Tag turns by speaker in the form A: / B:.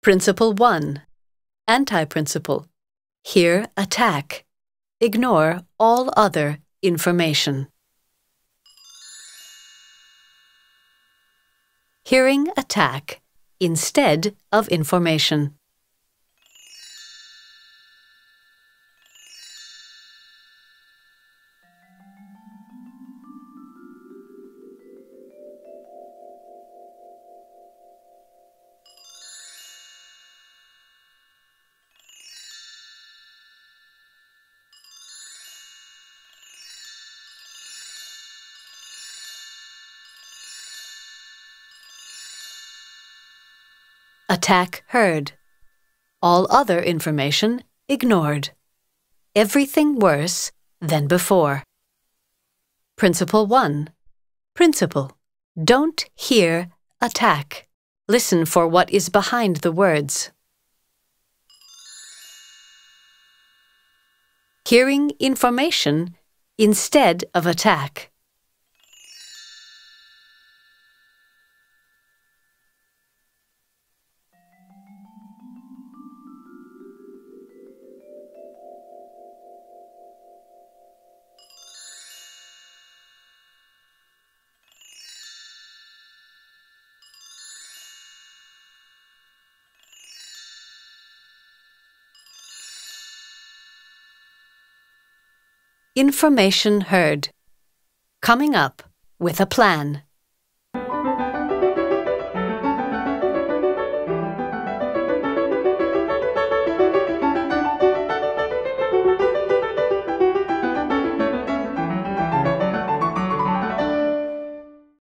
A: Principle 1. Anti-principle. Hear attack. Ignore all other information. Hearing attack instead of information. Attack heard. All other information ignored. Everything worse than before. Principle 1. Principle. Don't hear attack. Listen for what is behind the words. Hearing information instead of attack. Information heard. Coming up with a plan.